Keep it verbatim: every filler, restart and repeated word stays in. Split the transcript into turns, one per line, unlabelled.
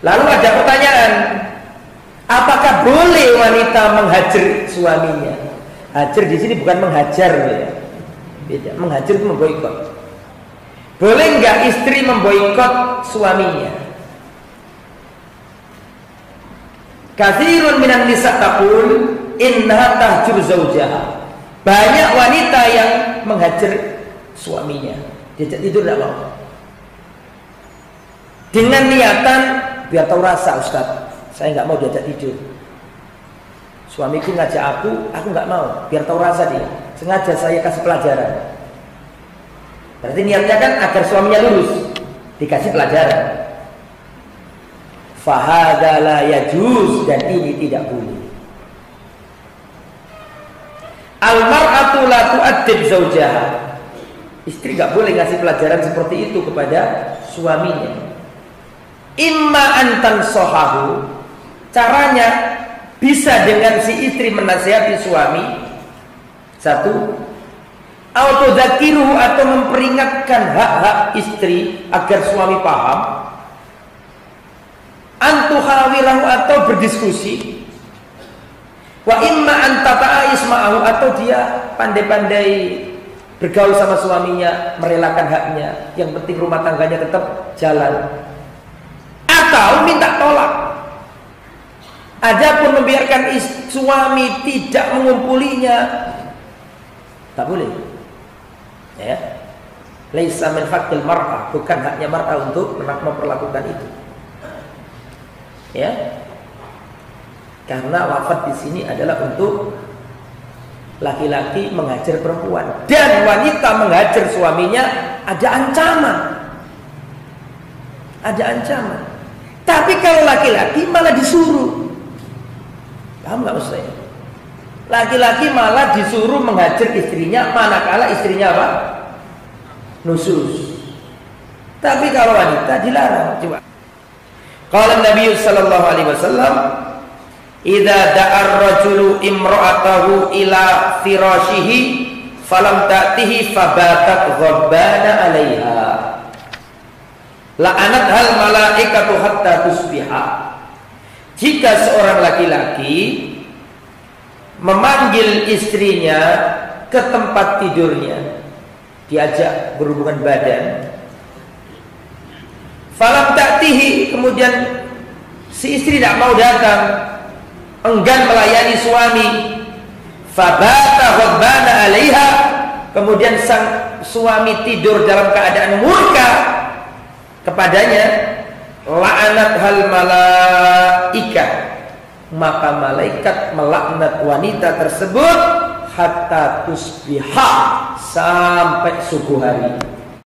Lalu ada pertanyaan, apakah boleh wanita menghajar suaminya? Hajar di sini bukan menghajar, ya. Beda. Menghajar itu memboikot. Boleh nggak istri memboikot suaminya? Katsirun minan nisa taqul innaha tahjur zaujaha. Banyak wanita yang menghajar suaminya, diajak tidur tidak mau. Dengan niatan biar tahu rasa, Ustaz, saya nggak mau diajak tidur. Suamiku ngajak aku, aku nggak mau, biar tahu rasa dia. Sengaja saya kasih pelajaran. Berarti niatnya kan agar suaminya lurus, dikasih pelajaran. Fahadha la yajuz, dan ini tidak boleh. Al-mar'atu la tu'addib zaujaha. Istri nggak boleh ngasih pelajaran seperti itu kepada suaminya. Imma antan sohahu, caranya bisa dengan si istri menasihati suami. Satu, autozakiruhu, atau memperingatkan hak-hak istri agar suami paham. Antuhawilahu, atau berdiskusi. Wa imma antata'a isma'ahu, atau dia pandai-pandai bergaul sama suaminya, merelakan haknya, yang penting rumah tangganya tetap jalan. Atau minta tolak. Adapun membiarkan suami tidak mengumpulinya, tak boleh. Ya, laisa min haqqil mar'ah, bukan haknya mar'ah untuk memperlakukan itu. Ya, karena wafat di sini adalah untuk laki-laki menghajar perempuan, dan wanita menghajar suaminya ada ancaman. Ada ancaman. Tapi kalau laki-laki malah disuruh, paham nggak maksud saya? Laki-laki malah disuruh menghajar istrinya, manakala istrinya apa? Nusus. Tapi kalau wanita dilarang. Coba. Qala Nabi sallallahu alaihi wasallam, idza da'ar rajulu imra'atahu ila firashihi falam ta'tihi fabatat ghabbana 'alaiha la'anat hal malaikatu hatta tusbiha. Jika seorang laki-laki memanggil istrinya ke tempat tidurnya, diajak berhubungan badan, falam ta'tihi, kemudian si istri tidak mau datang, enggan melayani suami, fabata ghabbana 'alaiha, kemudian sang suami tidur dalam keadaan murka kepadanya, la'anat hal malaikat, maka malaikat melaknat wanita tersebut hatta tusbiha, sampai subuh hari.